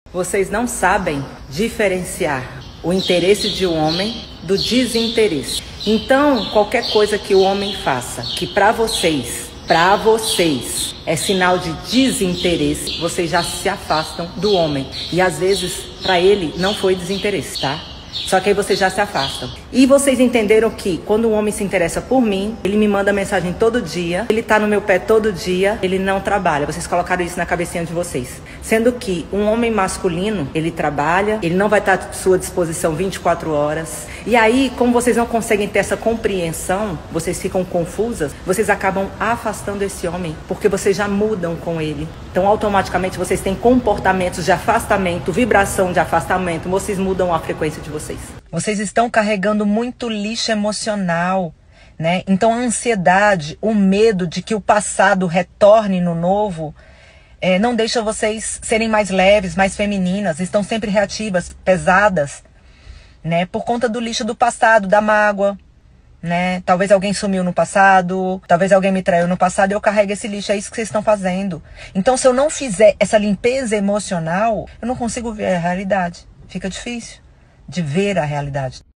Vocês não sabem diferenciar o interesse de um homem do desinteresse. Então, qualquer coisa que o homem faça, que para vocês é sinal de desinteresse, vocês já se afastam do homem. E às vezes, para ele, não foi desinteresse, tá? Só que aí vocês já se afastam. E vocês entenderam que quando um homem se interessa por mim, ele me manda mensagem todo dia, ele tá no meu pé todo dia, ele não trabalha. Vocês colocaram isso na cabecinha de vocês. Sendo que um homem masculino, ele trabalha, ele não vai estar à sua disposição 24 horas. E aí, como vocês não conseguem ter essa compreensão, vocês ficam confusas, vocês acabam afastando esse homem, porque vocês já mudam com ele. Então, automaticamente, vocês têm comportamentos de afastamento, vibração de afastamento, vocês mudam a frequência de vocês. Vocês estão carregando muito lixo emocional, né? Então a ansiedade, o medo de que o passado retorne no novo, não deixa vocês serem mais leves, mais femininas, estão sempre reativas, pesadas, né? Por conta do lixo do passado, da mágoa, né? Talvez alguém sumiu no passado, talvez alguém me traiu no passado e eu carrego esse lixo, é isso que vocês estão fazendo. Então se eu não fizer essa limpeza emocional, eu não consigo ver a realidade, fica difícil de ver a realidade.